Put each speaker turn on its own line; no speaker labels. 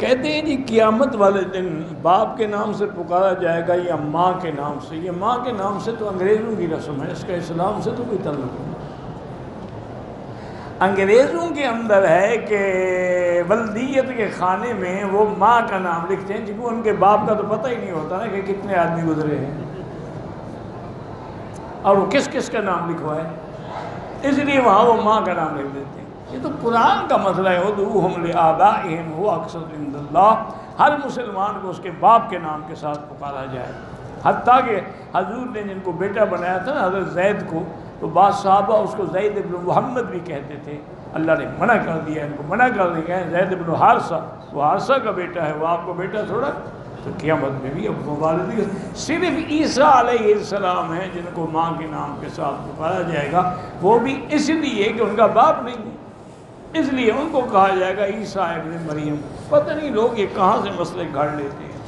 کہتے ہیں جی قیامت والے دن باپ کے نام سے پکارا جائے گا یا ماں کے نام سے. یہ ماں کے نام سے تو انگریزوں کی رسم ہے، اس کا اسلام سے تو کوئی تعلق نہیں. انگریزوں کے اندر ہے کہ ولدیت کے خانے میں وہ ماں کا نام لکھتے ہیں، جبکہ ان کے باپ کا تو پتہ ہی نہیں ہوتا نا کہ کتنے آدمی گزرے ہیں اور وہ کس کس کا نام لکھوائے، اس لیے وہاں وہ ماں کا نام لکھ دیتے ہیں. یہ تو قرآن کا مسئلہ ہے. ادعوہم لآبائہم هو اقسط عند اللہ. ہر مسلمان کو اس کے باپ کے نام کے ساتھ پکارا جائے. حتیٰ کہ حضور نے جن کو بیٹا بنایا تھا نا حضرت زید کو، تو بعض صحابہ اس کو زید ابن محمد بھی کہتے تھے. اللہ نے منع کر دیا، ان کو منع کر دیا ہے زید ابن حارثہ، وہ حارثہ کا بیٹا ہے، وہ آپ کو بیٹا تھوڑا. تو قیامت میں بھی اب مبارکی صرف عیسیٰ علیہ السلام ہیں جن کو ماں کے نام کے ساتھ پکارا جائے گا، وہ بھی اس لیے کہ ان کا باپ نہیں ہے، اس لیے ان کو کہا جائے گا عیسیٰ ابن مریم. پتہ نہیں لوگ یہ کہاں سے مسئلے گھڑ لیتے ہیں.